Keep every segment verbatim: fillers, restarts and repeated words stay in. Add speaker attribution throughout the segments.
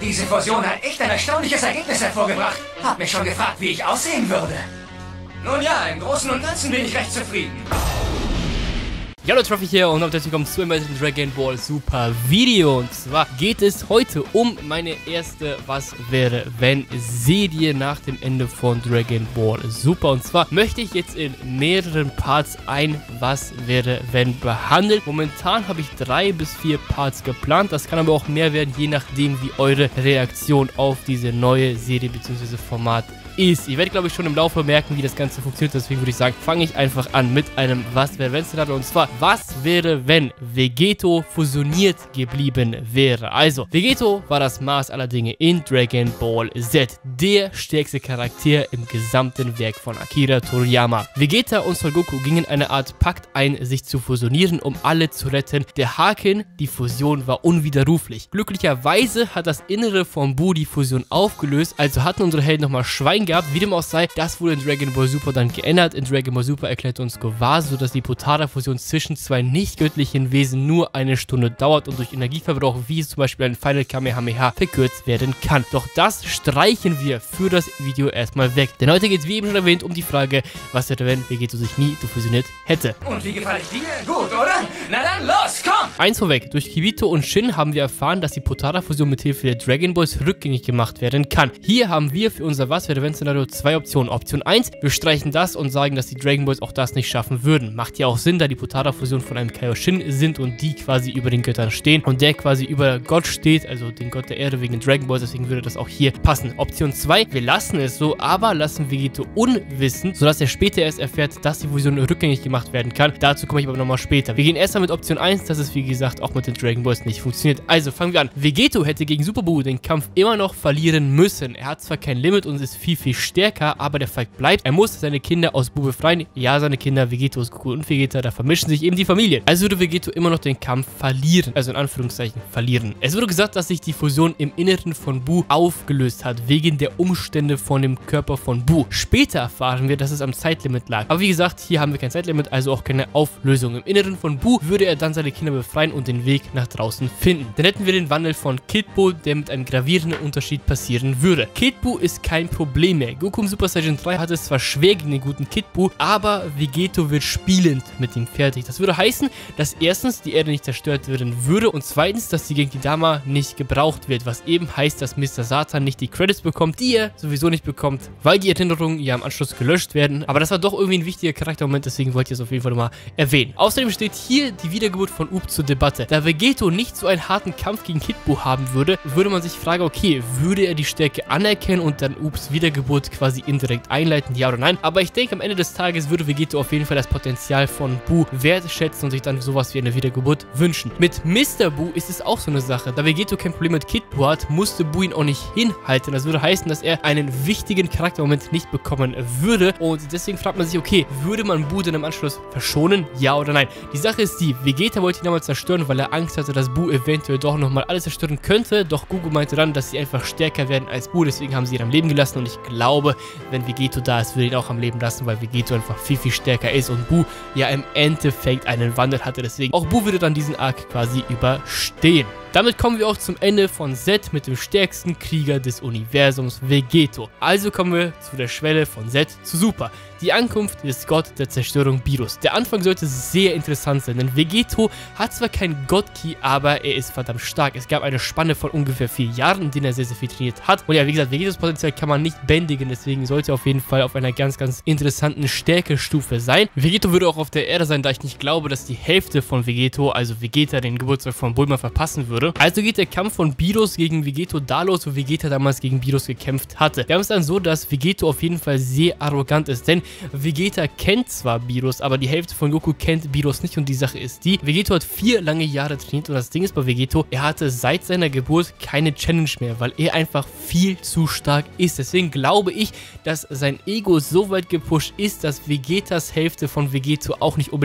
Speaker 1: Diese Fusion hat echt ein erstaunliches Ergebnis hervorgebracht. Hab mich schon gefragt, wie ich aussehen würde. Nun ja, im Großen und Ganzen bin ich recht zufrieden.
Speaker 2: Ja, hallo, Trophy hier und herzlich willkommen zu einem weiteren Dragon Ball Super Video. Und zwar geht es heute um meine erste Was wäre wenn Serie nach dem Ende von Dragon Ball Super. Und zwar möchte ich jetzt in mehreren Parts ein Was wäre wenn behandeln. Momentan habe ich drei bis vier Parts geplant. Das kann aber auch mehr werden, je nachdem wie eure Reaktion auf diese neue Serie bzw. Format ist. Ihr werdet, glaube ich, schon im Laufe merken, wie das Ganze funktioniert. Deswegen würde ich sagen, fange ich einfach an mit einem Was wäre wenn Szenario. Und zwar, was wäre, wenn Vegeto fusioniert geblieben wäre? Also, Vegeto war das Maß aller Dinge in Dragon Ball Z. Der stärkste Charakter im gesamten Werk von Akira Toriyama. Vegeta und Son Goku gingen eine Art Pakt ein, sich zu fusionieren, um alle zu retten. Der Haken, die Fusion war unwiderruflich. Glücklicherweise hat das Innere von Buu die Fusion aufgelöst, also hatten unsere Helden nochmal Schwein gehabt. Wie dem auch sei, das wurde in Dragon Ball Super dann geändert. In Dragon Ball Super erklärt uns Gowa, sodass die Potara-Fusion zwischen zwei nicht göttlichen Wesen nur eine Stunde dauert und durch Energieverbrauch, wie zum Beispiel ein Final Kamehameha, verkürzt werden kann. Doch das streichen wir für das Video erstmal weg. Denn heute geht es, wie eben schon erwähnt, um die Frage, was wäre, wenn Vegeto sich nie defusioniert hätte.
Speaker 1: Und wie gefällt ich dir? Gut, oder? Na dann, los, komm!
Speaker 2: Eins vorweg, durch Kibito und Shin haben wir erfahren, dass die Potara-Fusion mit Hilfe der Dragon Balls rückgängig gemacht werden kann. Hier haben wir für unser Was wäre wenn Szenario zwei Optionen. Option eins, wir streichen das und sagen, dass die Dragon Balls auch das nicht schaffen würden. Macht ja auch Sinn, da die Potara-Fusion von einem Kaioshin sind und die quasi über den Göttern stehen und der quasi über Gott steht, also den Gott der Erde wegen den Dragon Balls, deswegen würde das auch hier passen. Option zwei, wir lassen es so, aber lassen Vegeto unwissend, sodass er später erst erfährt, dass die Fusion rückgängig gemacht werden kann. Dazu komme ich aber nochmal später. Wir gehen erstmal mit Option eins, dass es wie gesagt auch mit den Dragon Balls nicht funktioniert. Also fangen wir an. Vegeto hätte gegen Super Buu den Kampf immer noch verlieren müssen. Er hat zwar kein Limit und ist viel, viel stärker, aber der Fakt bleibt, er muss seine Kinder aus Buu befreien. Ja, seine Kinder, Vegeto, Goku und Vegeta, da vermischen sich eben die Familien. Also würde Vegeto immer noch den Kampf verlieren. Also in Anführungszeichen verlieren. Es wurde gesagt, dass sich die Fusion im Inneren von Buu aufgelöst hat, wegen der Umstände von dem Körper von Buu. Später erfahren wir, dass es am Zeitlimit lag. Aber wie gesagt, hier haben wir kein Zeitlimit, also auch keine Auflösung. Im Inneren von Buu würde er dann seine Kinder befreien und den Weg nach draußen finden. Dann hätten wir den Wandel von Kid Buu, der mit einem gravierenden Unterschied passieren würde. Kid Buu ist kein Problem mehr. Goku im Super Saiyan drei hat es zwar schwer gegen den guten Kid Buu, aber Vegeto wird spielend mit ihm fertig. Das würde heißen, dass erstens die Erde nicht zerstört werden würde und zweitens, dass die Genkidama nicht gebraucht wird, was eben heißt, dass Mister Satan nicht die Credits bekommt, die er sowieso nicht bekommt, weil die Erinnerungen ja im Anschluss gelöscht werden. Aber das war doch irgendwie ein wichtiger Charaktermoment, deswegen wollte ich es auf jeden Fall mal erwähnen. Außerdem steht hier die Wiedergeburt von Up zur Debatte. Da Vegeto nicht so einen harten Kampf gegen Kid Buu haben würde, würde man sich fragen, okay, würde er die Stärke anerkennen und dann Ups Wiedergeburt quasi indirekt einleiten, ja oder nein? Aber ich denke, am Ende des Tages würde Vegeto auf jeden Fall das Potenzial von Buu wertschätzen und sich dann sowas wie eine Wiedergeburt wünschen. Mit Mister Buu ist es auch so eine Sache. Da Vegeto kein Problem mit Kid Buu hat, musste Buu ihn auch nicht hinhalten. Das würde heißen, dass er einen wichtigen Charaktermoment nicht bekommen würde. Und deswegen fragt man sich, okay, würde man Buu dann im Anschluss verschonen? Ja oder nein? Die Sache ist die, Vegeta wollte ihn damals zerstören, weil er Angst hatte, dass Buu eventuell doch nochmal alles zerstören könnte. Doch Goku meinte dann, dass sie einfach stärker werden als Buu. Deswegen haben sie ihn am Leben gelassen. Und ich glaube, wenn Vegeto da ist, würde ihn auch am Leben lassen, weil Vegeto einfach viel, viel stärker ist. Und Buu ja im Endeffekt einen Wandel hatte. Deswegen auch Buu würde dann diesen Arc quasi überstehen. Damit kommen wir auch zum Ende von Z mit dem stärksten Krieger des Universums, Vegeto. Also kommen wir zu der Schwelle von Z zu Super. Die Ankunft des Gott der Zerstörung Beerus. Der Anfang sollte sehr interessant sein, denn Vegeto hat zwar kein God-Ki, aber er ist verdammt stark. Es gab eine Spanne von ungefähr vier Jahren, in denen er sehr, sehr viel trainiert hat. Und ja, wie gesagt, Vegetos Potenzial kann man nicht bändigen, deswegen sollte er auf jeden Fall auf einer ganz, ganz interessanten Stärkestufe sein. Vegeto würde auch auf der Erde sein, da ich nicht glaube, dass die Hälfte von Vegeto, also Vegeta, den Geburtstag von Bulma verpassen würde. Also geht der Kampf von Beerus gegen Vegeto da los, wo Vegeta damals gegen Beerus gekämpft hatte. Wir haben es dann so, dass Vegeto auf jeden Fall sehr arrogant ist, denn Vegeta kennt zwar Beerus, aber die Hälfte von Goku kennt Beerus nicht und die Sache ist die, Vegeto hat vier lange Jahre trainiert und das Ding ist bei Vegeto, er hatte seit seiner Geburt keine Challenge mehr, weil er einfach viel zu stark ist. Deswegen glaube ich, dass sein Ego so weit gepusht ist, dass Vegetas Hälfte von Vegeto auch nicht unbedingt Angst hat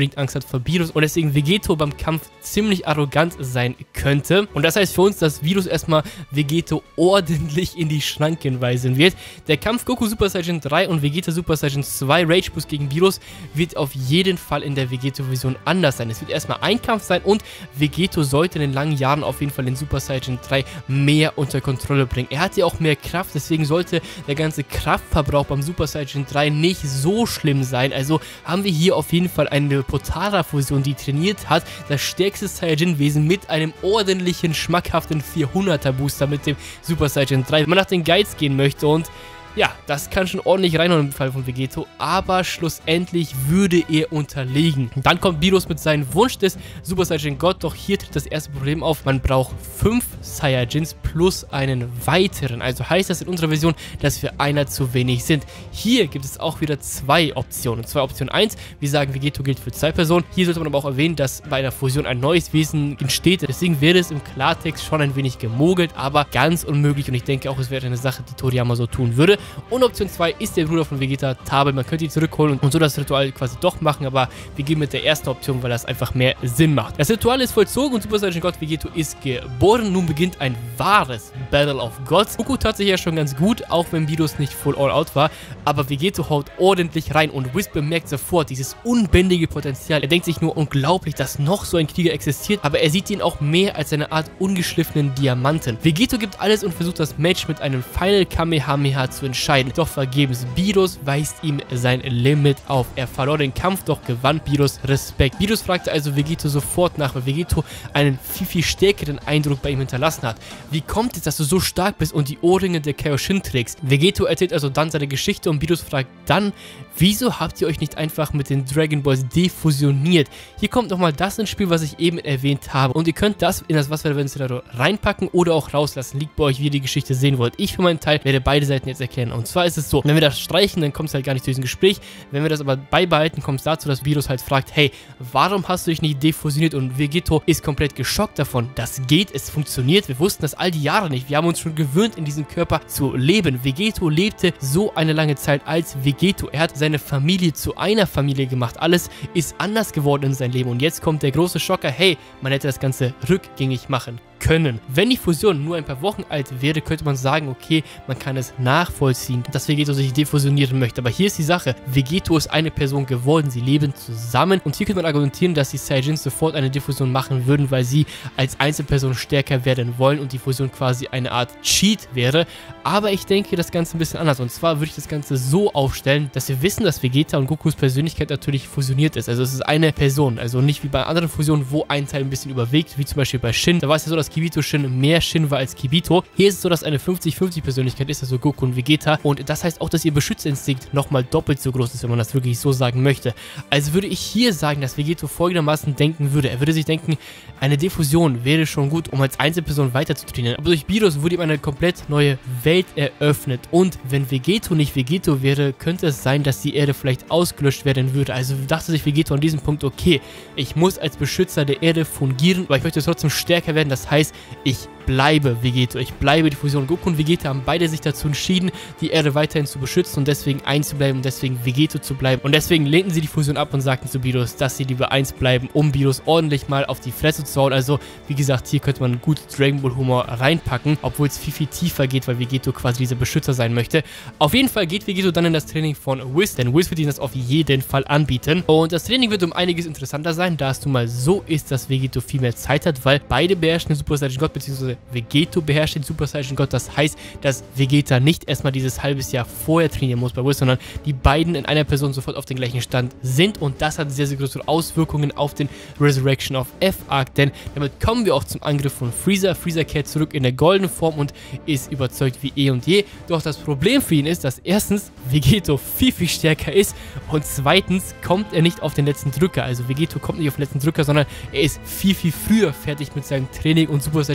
Speaker 2: Antwort von Virus und deswegen Vegeto beim Kampf ziemlich arrogant sein könnte. Und das heißt für uns, dass Virus erstmal Vegeto ordentlich in die Schranken weisen wird. Der Kampf Goku Super Saiyan drei und Vegeta Super Saiyan zwei Rage Boost gegen Virus wird auf jeden Fall in der Vegeto-Version anders sein. Es wird erstmal ein Kampf sein und Vegeto sollte in den langen Jahren auf jeden Fall den Super Saiyan drei mehr unter Kontrolle bringen. Er hat ja auch mehr Kraft, deswegen sollte der ganze Kraftverbrauch beim Super Saiyan drei nicht so schlimm sein. Also haben wir hier auf jeden Fall eine Potara-Fusion, die trainiert hat, das stärkste Saiyajin-Wesen mit einem ordentlichen, schmackhaften vierhunderter Booster mit dem Super Saiyan drei. Wenn man nach den Guides gehen möchte und ja, das kann schon ordentlich reinhauen im Fall von Vegeto, aber schlussendlich würde er unterliegen. Dann kommt Virus mit seinem Wunsch des Super Saiyan God, doch hier tritt das erste Problem auf. Man braucht fünf Saiyajins plus einen weiteren. Also heißt das in unserer Version, dass wir einer zu wenig sind. Hier gibt es auch wieder zwei Optionen. Zwei Option eins, wir sagen, Vegeto gilt für zwei Personen. Hier sollte man aber auch erwähnen, dass bei einer Fusion ein neues Wesen entsteht. Deswegen wäre es im Klartext schon ein wenig gemogelt, aber ganz unmöglich. Und ich denke auch, es wäre eine Sache, die Toriyama so tun würde. Und Option zwei ist der Bruder von Vegeta, Tabel. Man könnte ihn zurückholen und so das Ritual quasi doch machen, aber wir gehen mit der ersten Option, weil das einfach mehr Sinn macht. Das Ritual ist vollzogen und Super Saiyan God Vegeto ist geboren. Nun beginnt ein wahres Battle of Gods. Goku tat sich ja schon ganz gut, auch wenn Virus nicht full all out war, aber Vegeto haut ordentlich rein und Whis bemerkt sofort dieses unbändige Potenzial. Er denkt sich nur, unglaublich, dass noch so ein Krieger existiert, aber er sieht ihn auch mehr als eine Art ungeschliffenen Diamanten. Vegeto gibt alles und versucht das Match mit einem Final Kamehameha zu entscheiden, doch vergebens. Virus weist ihm sein Limit auf. Er verlor den Kampf, doch gewann Virus Respekt. Virus fragte also Vegeto sofort nach, weil Vegeto einen viel, viel stärkeren Eindruck bei ihm hinterlassen hat. Wie kommt es, dass du so stark bist und die Ohrringe der Kaioshin trägst? Vegeto erzählt also dann seine Geschichte und Virus fragt dann, wieso habt ihr euch nicht einfach mit den Dragon Balls defusioniert? Hier kommt nochmal das ins Spiel, was ich eben erwähnt habe. Und ihr könnt das in das Was wäre wenn Szenario reinpacken oder auch rauslassen. Liegt bei euch, wie ihr die Geschichte sehen wollt. Ich für meinen Teil werde beide Seiten jetzt erklären. Und zwar ist es so, wenn wir das streichen, dann kommt es halt gar nicht zu diesem Gespräch. Wenn wir das aber beibehalten, kommt es dazu, dass Virus halt fragt, hey, warum hast du dich nicht defusioniert? Und Vegeto ist komplett geschockt davon. Das geht, es funktioniert. Wir wussten das all die Jahre nicht. Wir haben uns schon gewöhnt, in diesem Körper zu leben. Vegeto lebte so eine lange Zeit als Vegeto. Er hat seine Familie zu einer Familie gemacht. Alles ist anders geworden in seinem Leben. Und jetzt kommt der große Schocker, hey, man hätte das Ganze rückgängig machen können. Wenn die Fusion nur ein paar Wochen alt wäre, könnte man sagen, okay, man kann es nachvollziehen, dass Vegeto sich defusionieren möchte. Aber hier ist die Sache, Vegeto ist eine Person geworden, sie leben zusammen und hier könnte man argumentieren, dass die Saiyajins sofort eine Diffusion machen würden, weil sie als Einzelperson stärker werden wollen und die Fusion quasi eine Art Cheat wäre. Aber ich denke das Ganze ein bisschen anders und zwar würde ich das Ganze so aufstellen, dass wir wissen, dass Vegeta und Gokus Persönlichkeit natürlich fusioniert ist. Also es ist eine Person, also nicht wie bei anderen Fusionen, wo ein Teil ein bisschen überwiegt, wie zum Beispiel bei Shin. Da war es ja so, dass Kibito Shin mehr Shin war als Kibito. Hier ist es so, dass eine fünfzig fünfzig Persönlichkeit ist, also Goku und Vegeta. Und das heißt auch, dass ihr Beschützerinstinkt nochmal doppelt so groß ist, wenn man das wirklich so sagen möchte. Also würde ich hier sagen, dass Vegeto folgendermaßen denken würde. Er würde sich denken, eine Diffusion wäre schon gut, um als Einzelperson weiter zu trainieren. Aber durch Virus wurde ihm eine komplett neue Welt eröffnet. Und wenn Vegeto nicht Vegeto wäre, könnte es sein, dass die Erde vielleicht ausgelöscht werden würde. Also dachte sich Vegeto an diesem Punkt, okay, ich muss als Beschützer der Erde fungieren, aber ich möchte trotzdem stärker werden. Das heißt, ich bleibe Vegeto, ich bleibe die Fusion. Goku und Vegeta haben beide sich dazu entschieden, die Erde weiterhin zu beschützen und deswegen eins zu bleiben und deswegen Vegeto zu bleiben. Und deswegen lehnten sie die Fusion ab und sagten zu Virus, dass sie lieber eins bleiben, um Virus ordentlich mal auf die Fresse zu hauen. Also, wie gesagt, hier könnte man gut Dragon Ball Humor reinpacken, obwohl es viel, viel tiefer geht, weil Vegeto quasi dieser Beschützer sein möchte. Auf jeden Fall geht Vegeto dann in das Training von Whis, denn Whis wird ihnen das auf jeden Fall anbieten. Und das Training wird um einiges interessanter sein, da es nun mal so ist, dass Vegeto viel mehr Zeit hat, weil beide beherrschen den Super Saiyan God, beziehungsweise Vegeto beherrscht den Super Saiyan God. Das heißt, dass Vegeta nicht erstmal dieses halbes Jahr vorher trainieren muss bei Whis, sondern die beiden in einer Person sofort auf den gleichen Stand sind und das hat sehr, sehr große Auswirkungen auf den Resurrection of F Arc, denn damit kommen wir auch zum Angriff von Freezer. Freezer kehrt zurück in der goldenen Form und ist überzeugt wie eh und je. Doch das Problem für ihn ist, dass erstens Vegeto viel, viel stärker ist und zweitens kommt er nicht auf den letzten Drücker. Also Vegeto kommt nicht auf den letzten Drücker, sondern er ist viel, viel früher fertig mit seinem Training und Super Saiyan Blue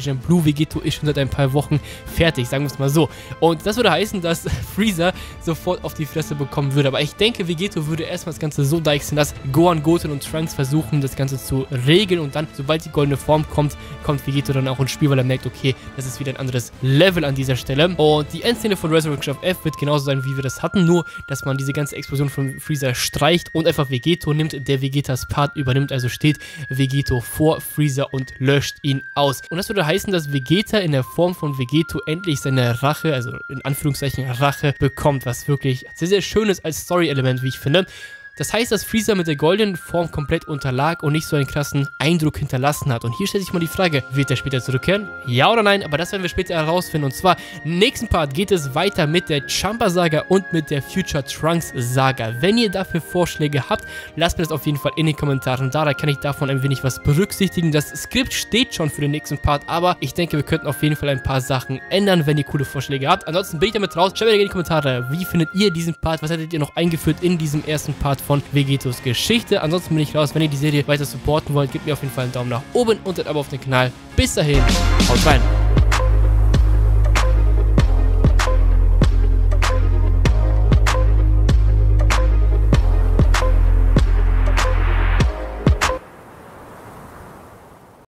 Speaker 2: Vegeto ist schon seit ein paar Wochen fertig, sagen wir es mal so. Und das würde heißen, dass Freezer sofort auf die Fresse bekommen würde. Aber ich denke, Vegeto würde erstmal das Ganze so deichseln, dass Gohan, Goten und Trunks versuchen, das Ganze zu regeln. Und dann, sobald die goldene Form kommt, kommt Vegeto dann auch ins Spiel, weil er merkt, okay, das ist wieder ein anderes Level an dieser Stelle. Und die Endszene von Resurrection of F wird genauso sein, wie wir das hatten, nur, dass man diese ganze Explosion von Freezer streicht und einfach Vegeto nimmt, der Vegetas Part übernimmt. Also steht Vegeto vor Freezer und löscht ihn aus. Und das würde heißen, dass Vegeta in der Form von Vegeto endlich seine Rache, also in Anführungszeichen Rache, bekommt, was wirklich sehr, sehr schön ist als Story-Element, wie ich finde. Das heißt, dass Freezer mit der goldenen Form komplett unterlag und nicht so einen krassen Eindruck hinterlassen hat. Und hier stellt sich mal die Frage, wird er später zurückkehren? Ja oder nein? Aber das werden wir später herausfinden. Und zwar, im nächsten Part geht es weiter mit der Champa-Saga und mit der Future Trunks-Saga. Wenn ihr dafür Vorschläge habt, lasst mir das auf jeden Fall in den Kommentaren da. Da kann ich davon ein wenig was berücksichtigen. Das Skript steht schon für den nächsten Part, aber ich denke, wir könnten auf jeden Fall ein paar Sachen ändern, wenn ihr coole Vorschläge habt. Ansonsten bin ich damit raus. Schreibt mir in die Kommentare, wie findet ihr diesen Part? Was hättet ihr noch eingeführt in diesem ersten Part von Vegetos Geschichte? Ansonsten bin ich raus. Wenn ihr die Serie weiter supporten wollt, gebt mir auf jeden Fall einen Daumen nach oben und ein Abo auf den Kanal. Bis dahin, haut rein!